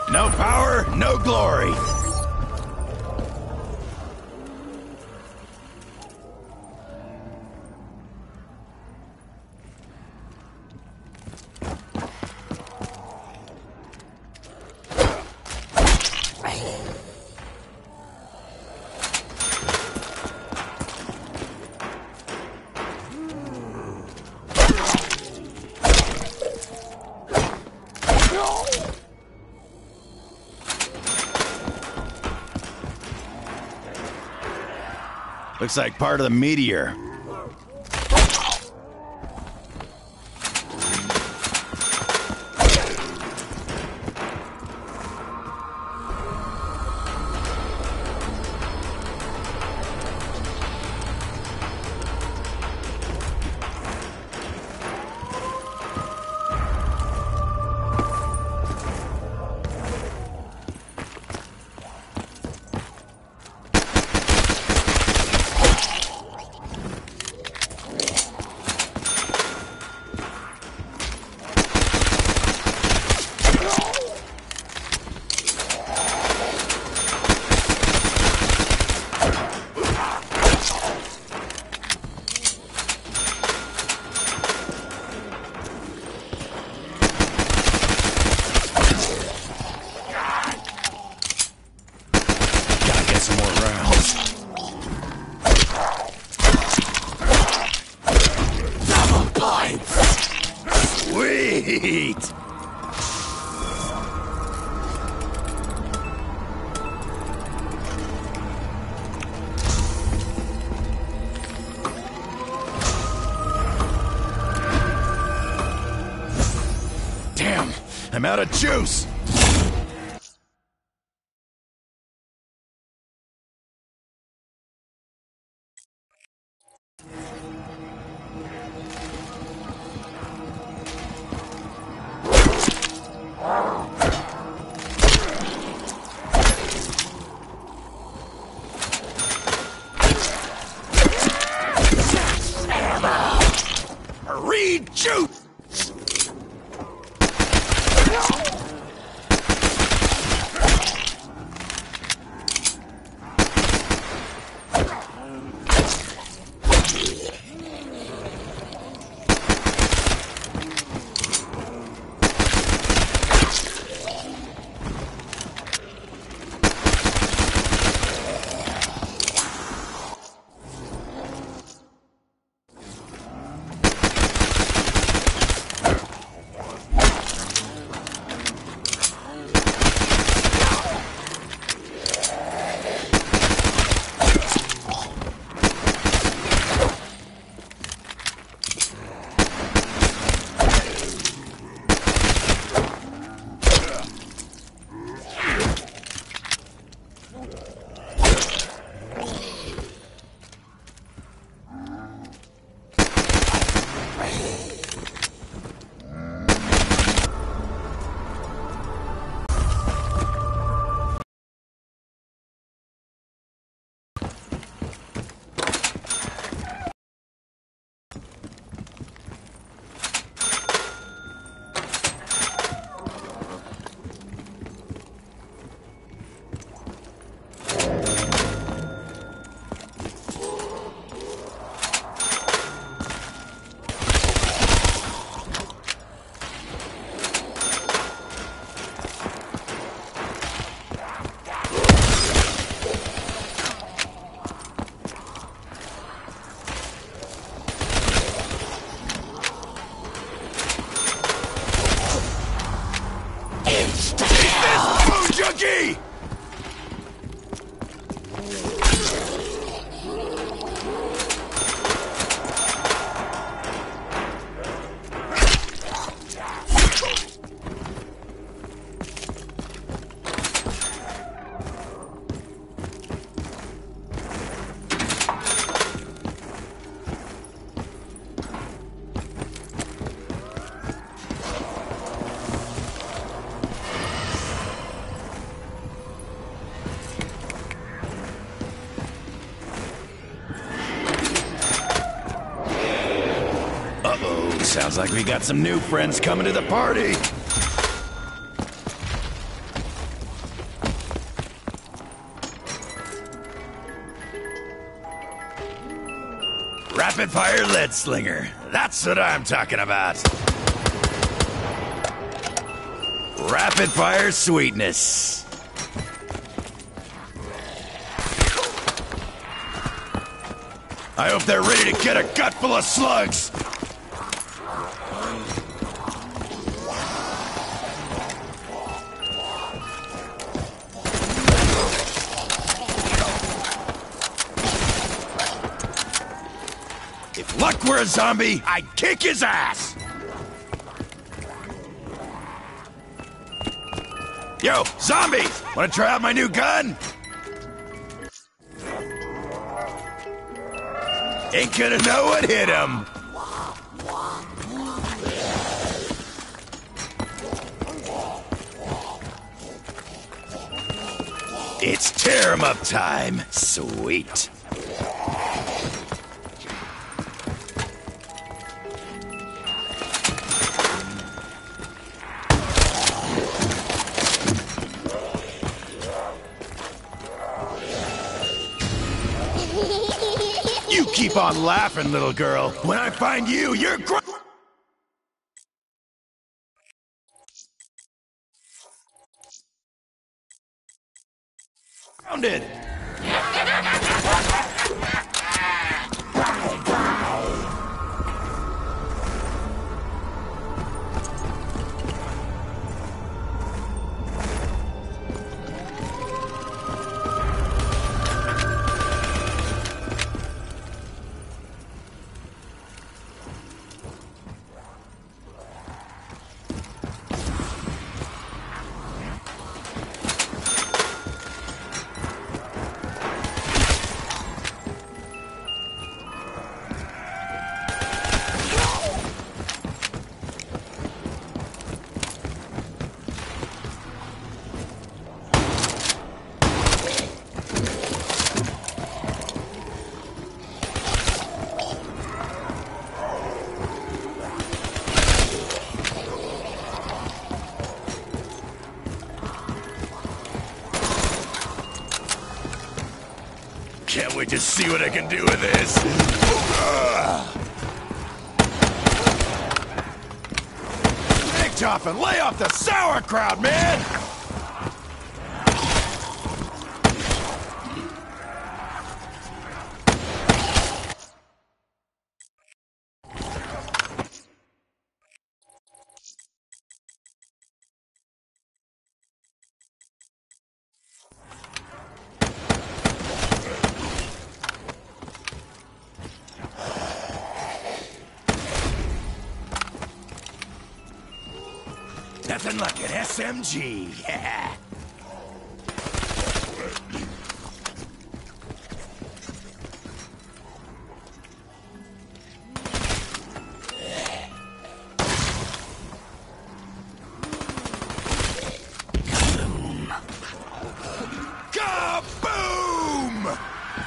No power, no glory. Looks like part of the meteor. Sweet! Damn, I'm out of juice! Rejuice! Junkie! Sounds like we got some new friends coming to the party. Rapid fire lead slinger. That's what I'm talking about. Rapid fire sweetness. I hope they're ready to get a gut full of slugs. If Luck were a zombie, I'd kick his ass! Yo, zombies! Wanna try out my new gun? Ain't gonna know what hit him! It's tear 'em up time. Sweet. You keep on laughing, little girl. When I find you, you're grounded. Can't wait to see what I can do with this. Take off and lay off the sauerkraut, man! Nothing like an SMG. Yeah. Kaboom!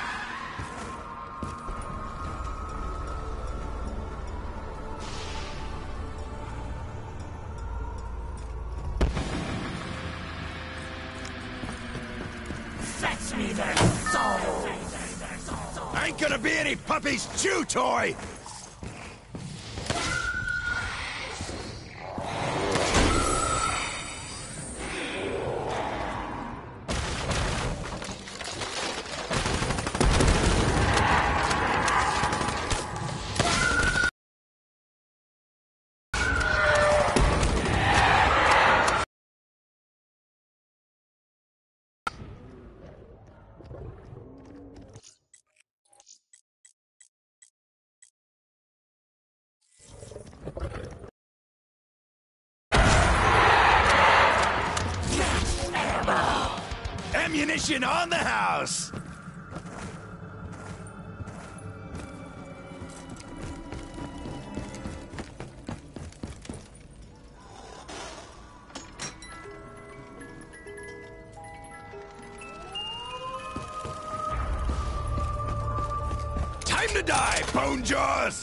Fetch me their souls! Ain't gonna be any puppy's chew toy! Ammunition on the house! Time to die, Bone Jaws!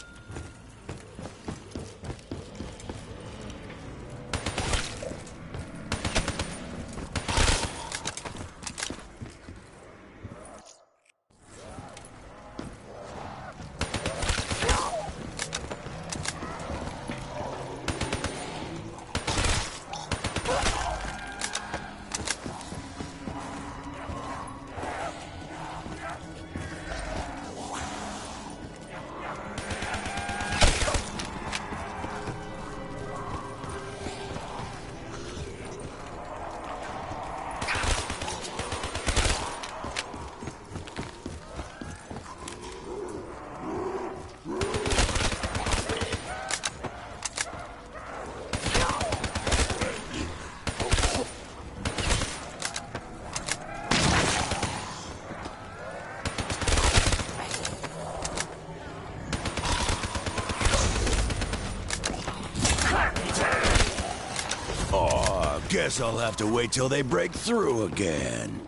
Guess I'll have to wait till they break through again.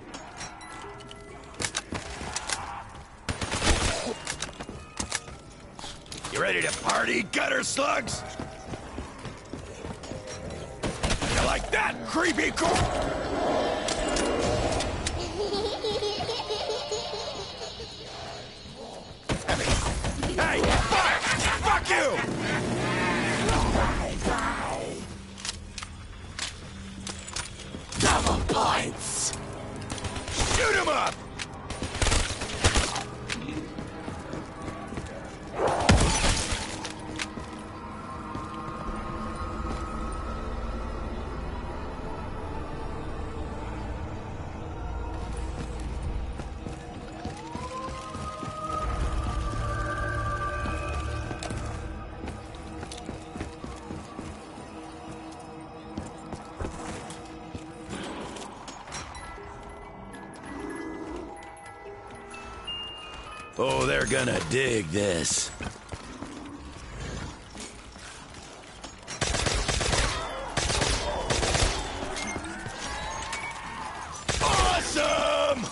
You ready to party, gutter slugs? You like that, creepy cool? Hey, fuck you! Double points! Shoot him up! Oh, they're gonna dig this. Awesome!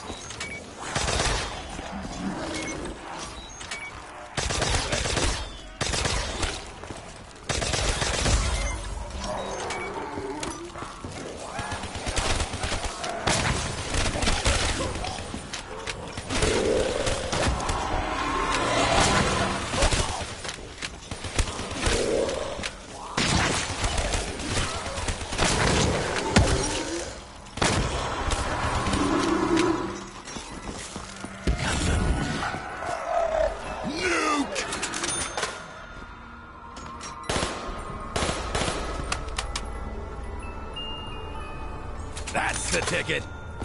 That's the ticket.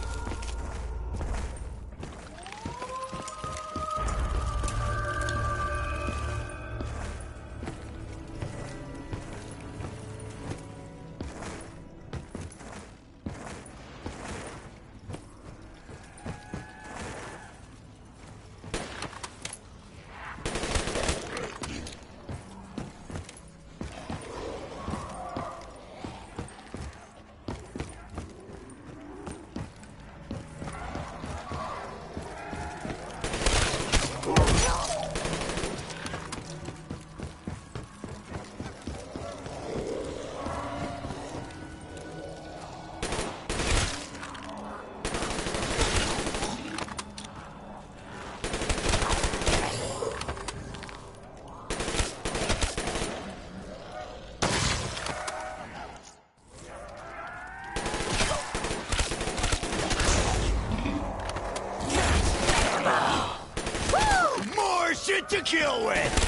Shit to kill with!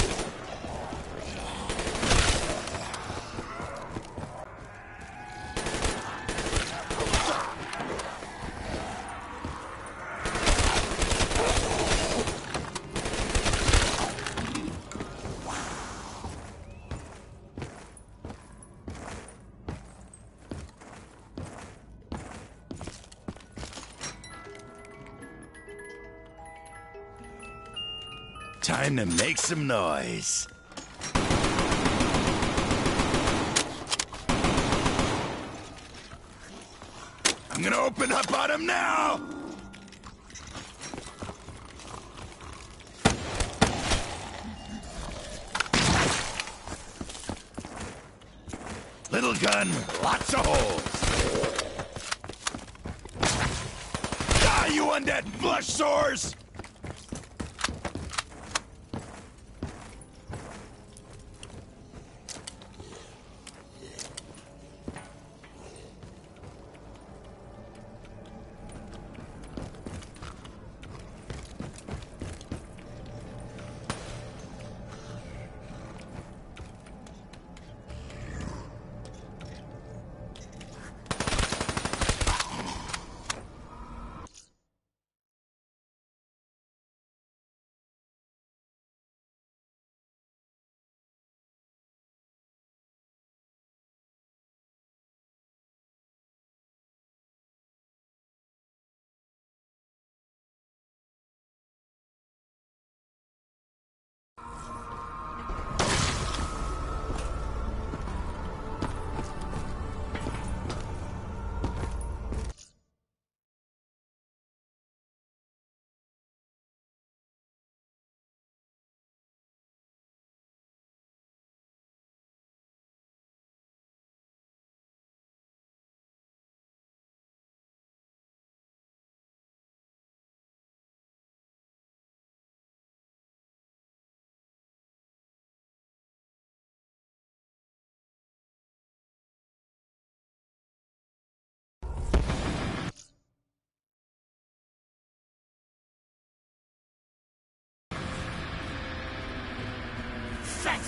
Time to make some noise. I'm gonna open up on him now! Little gun, lots of holes. Die, you undead flush sores!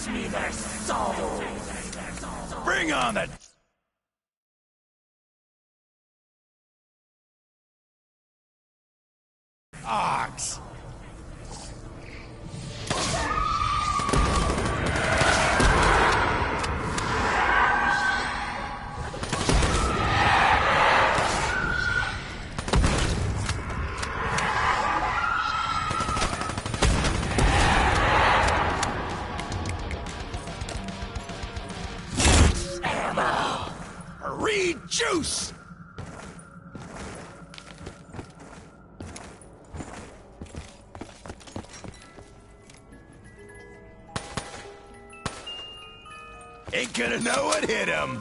Fetch me their souls! Bring on the... ox! Juice! Ain't gonna know what hit him.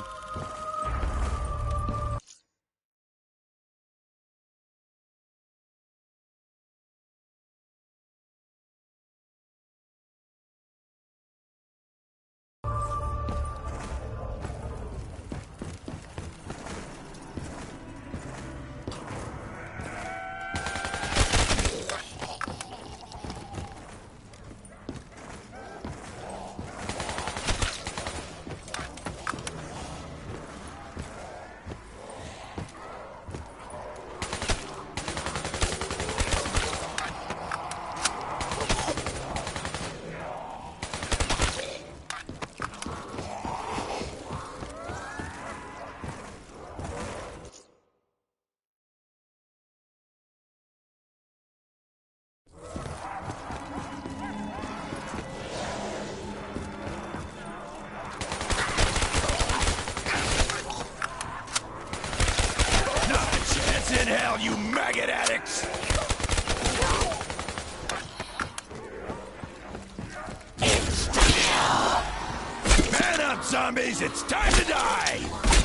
In hell, you maggot addicts! Man up, zombies! It's time to die!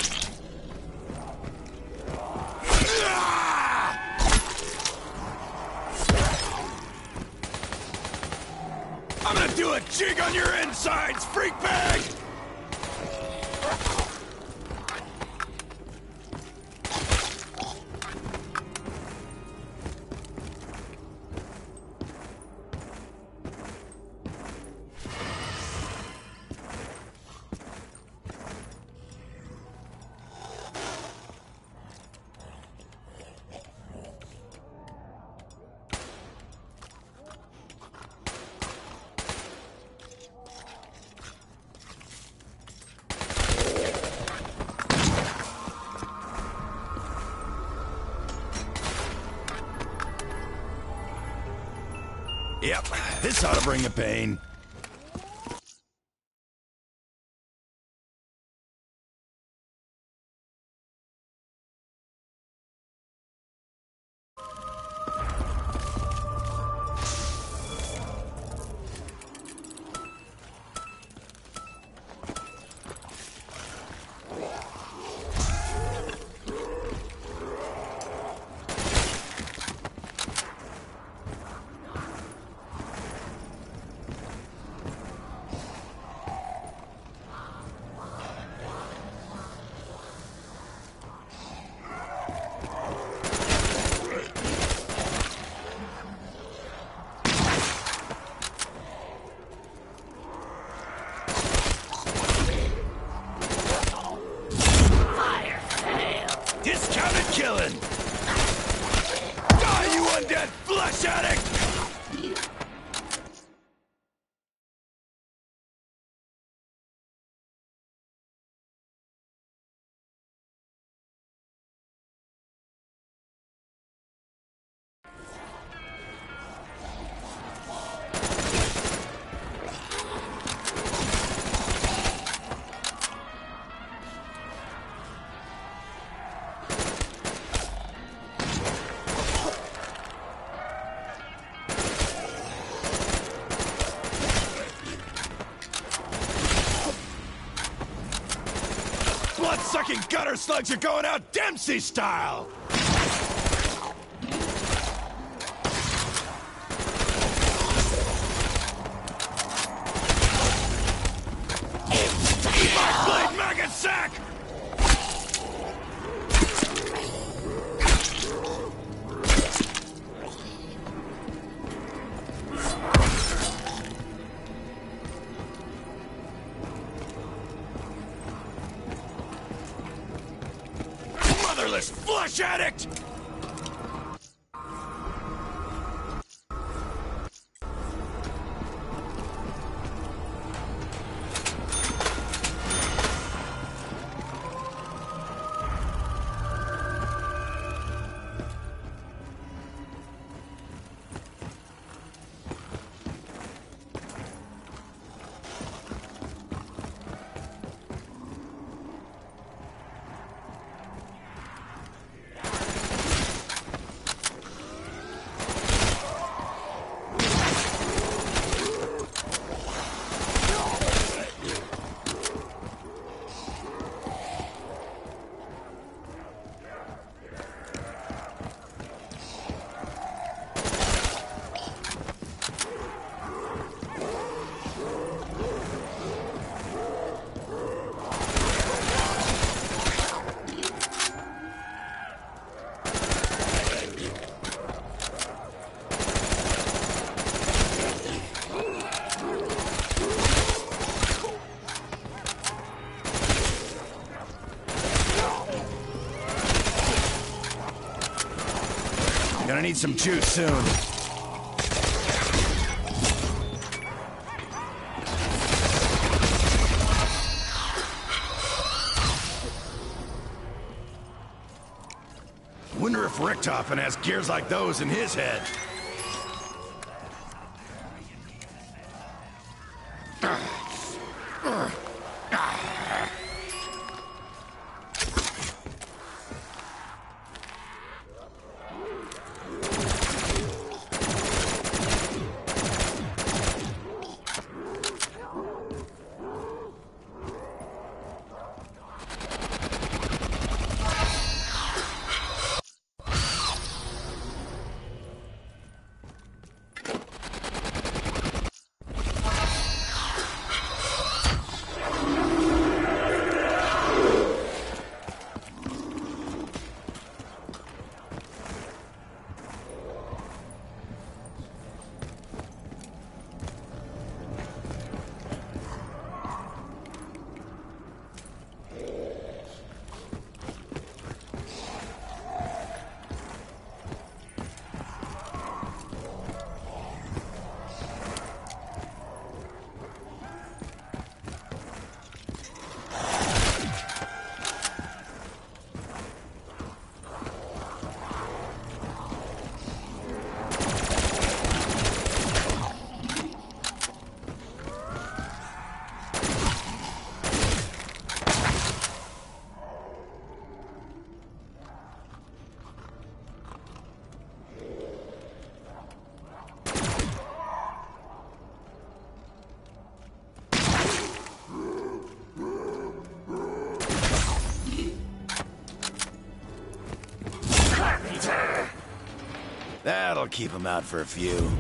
I'm gonna do a jig on your insides, freak bag! Yep, this ought to bring the pain. Killing! Die, you undead flesh addict! Blood-sucking gutter slugs are going out Dempsey style! Eat my blade, maggot sack! Motherless flesh addict! Gonna need some juice soon. Wonder if Richtofen has gears like those in his head. That'll keep him out for a few.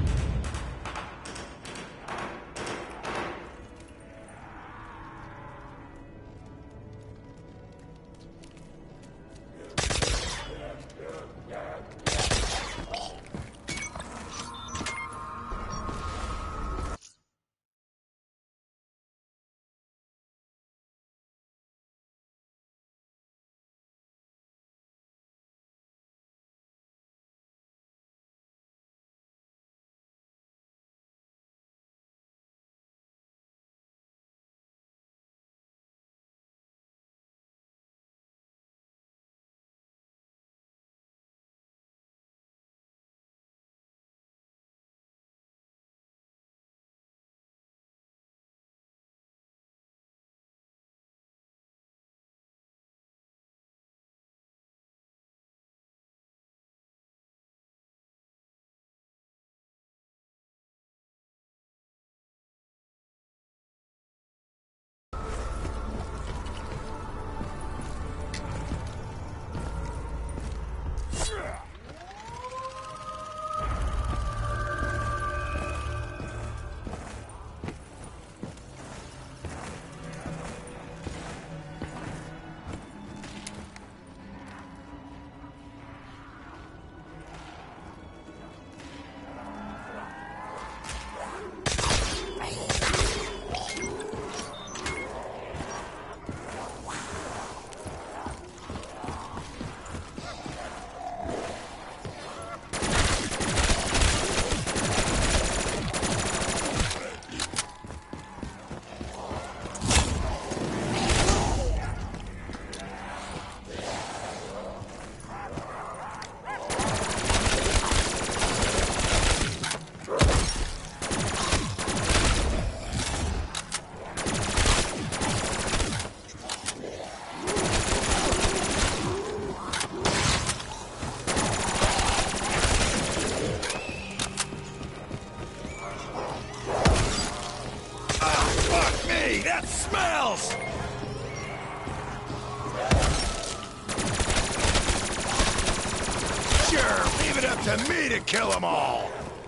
up to me to kill them all!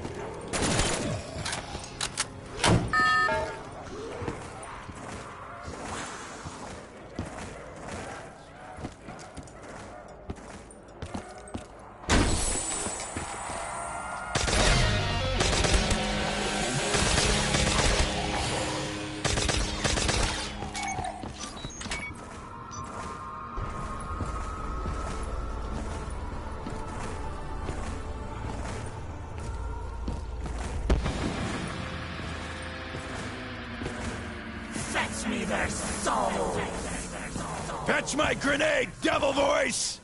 Fetch me their souls! Fetch my grenade, devil voice!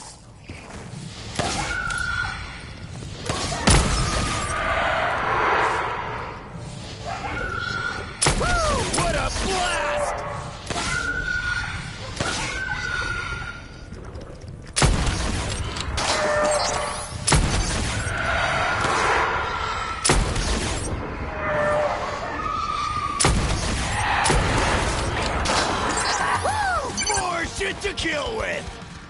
Woo! What a blast! More shit to kill with!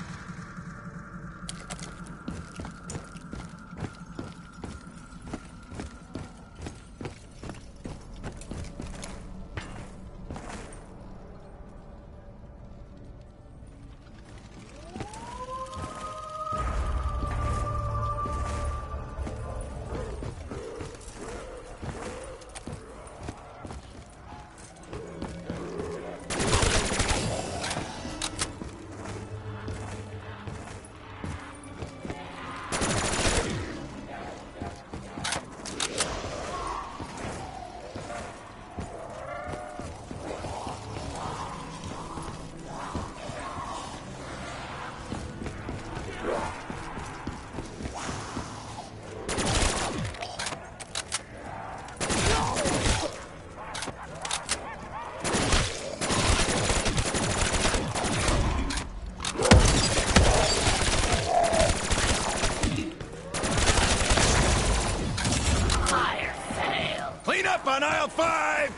Clean up on aisle 5!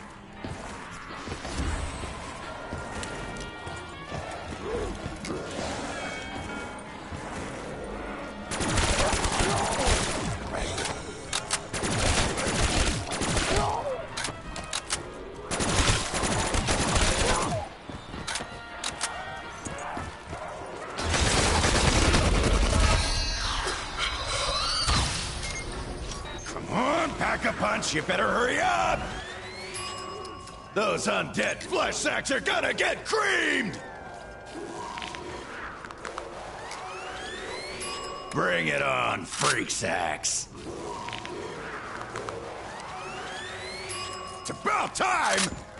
Come on, pack a punch, you better hurry up! Those undead flesh sacks are gonna get creamed! Bring it on, freak sacks! It's about time!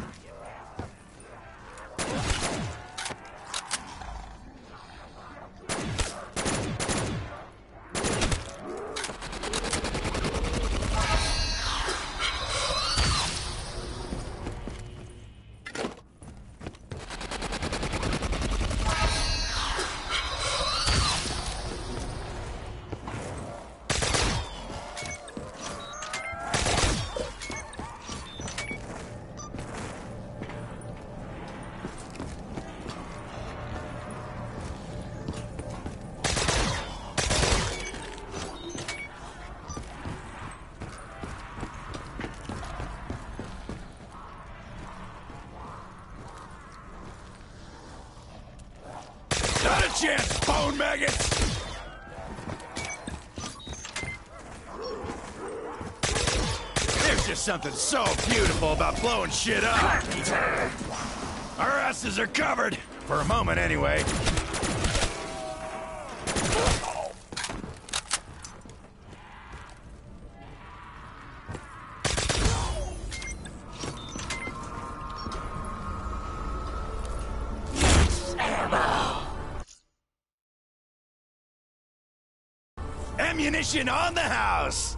Not a chance, bone maggots! There's just something so beautiful about blowing shit up. Our asses are covered, for a moment anyway. Ammunition on the house!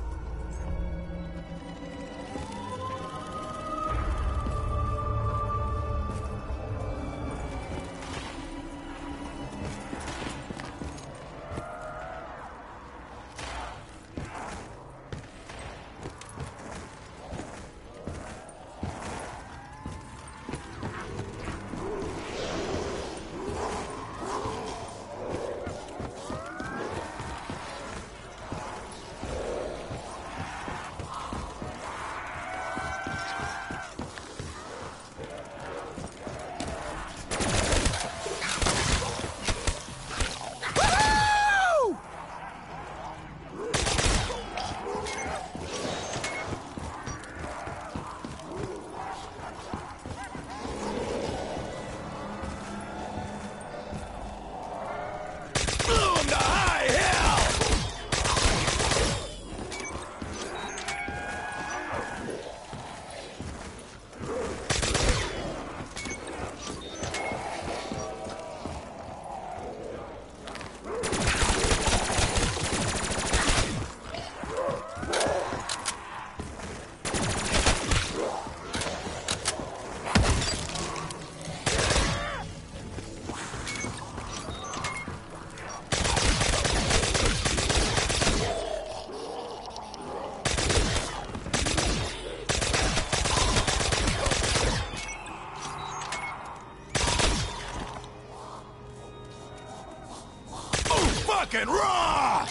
fucking raw!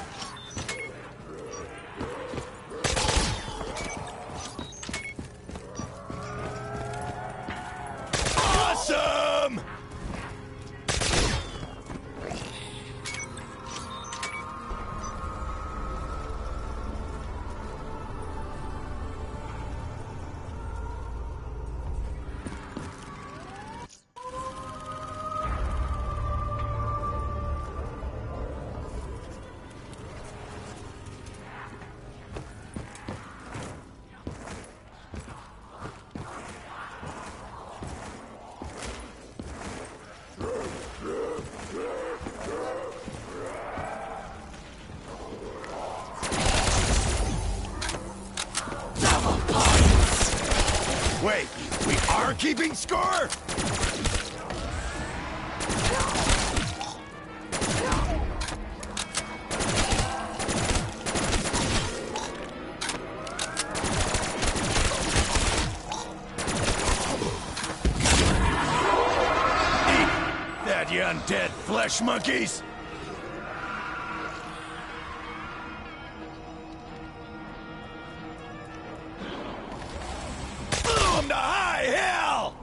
Awesome! Wait, we are keeping score? Eat that, you undead flesh monkeys! Boom to high hell!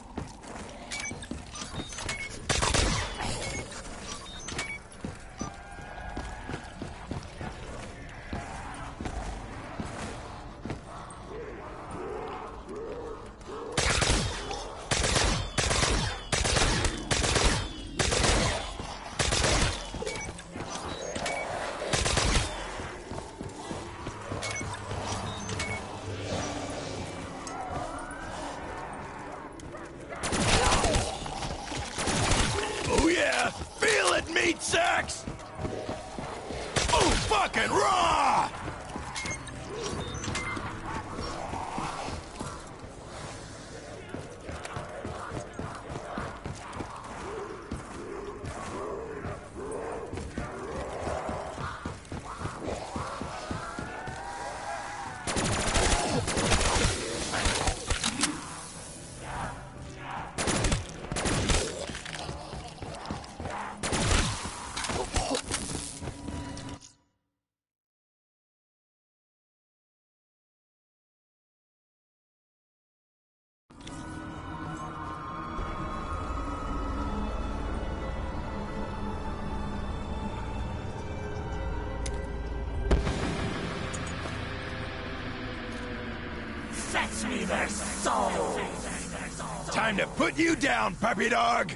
Oh yeah, feel it, meat sacks! Oh, fucking raw! Fetch me their souls! Time to put you down, puppy dog!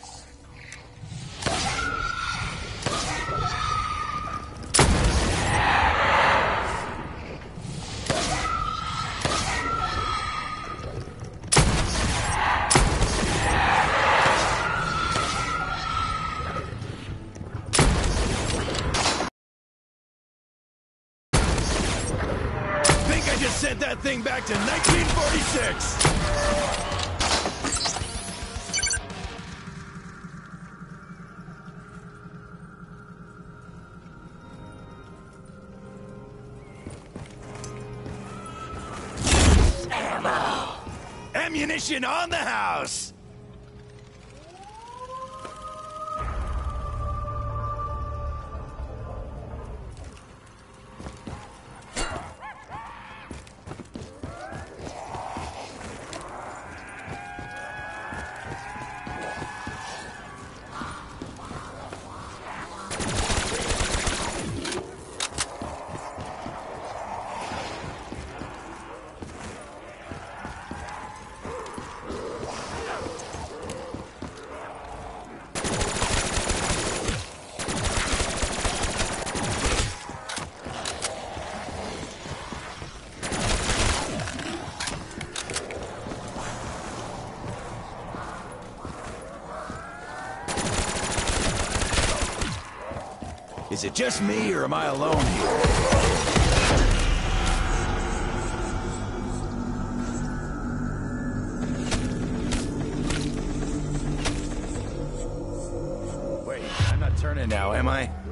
Think I just sent that thing back to 1946! Ammunition on the house! Is it just me, or am I alone here? Wait, I'm not turning now, am I?